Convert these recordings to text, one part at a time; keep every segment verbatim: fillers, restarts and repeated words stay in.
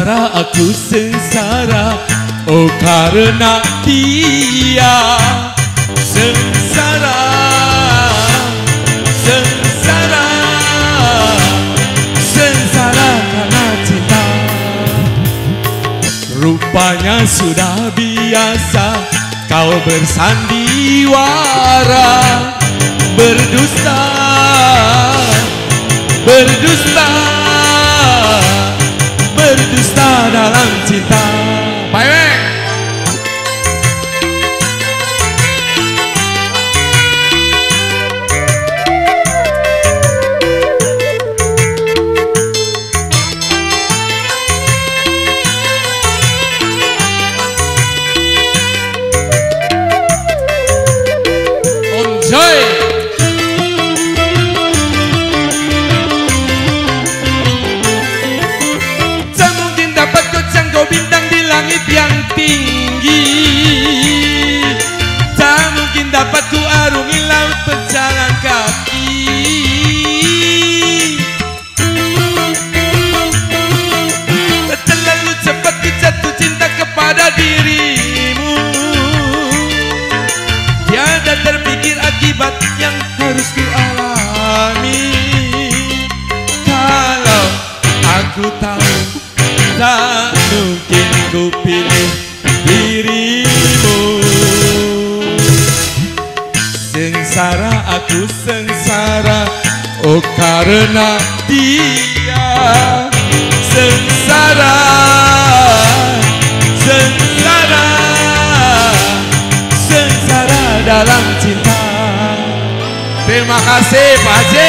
Sengsara aku sengsara, oh karena dia. Sengsara, sengsara, sengsara karena cinta. Rupanya sudah biasa kau bersandiwara, berdusta, berdusta, berdusta dalam cinta. Baik. Yang tinggi, tak mungkin dapat ku arungi laut berjalan kaki. Terlalu cepat ku jatuh cinta kepada dirimu, tiada terpikir akibat yang harus ku alami. Kalau aku tahu tak mungkin ku pilih dirimu. Sengsara aku sengsara, oh karena dia. Sengsara, sengsara, sengsara dalam cinta. Terima kasih Pak Haji.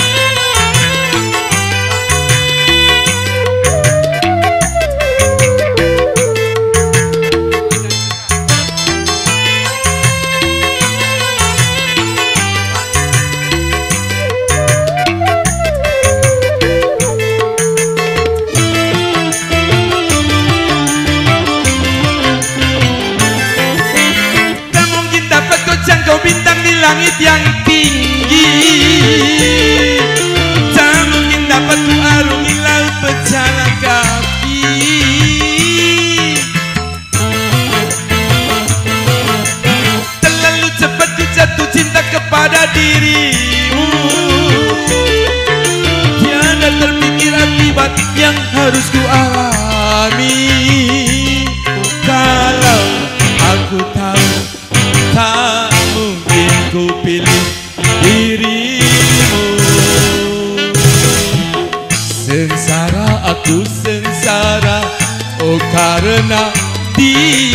Bintang di langit yang tinggi, tak mungkin dapat ku arungi laut berjalan kaki. Terlalu cepat ku jatuh cinta kepada dirimu, tiada terpikir akibat yang harus ku alami. Kalau aku tahu tak mungkin ku pilih dirimu. Sengsara aku sengsara, oh karena dia.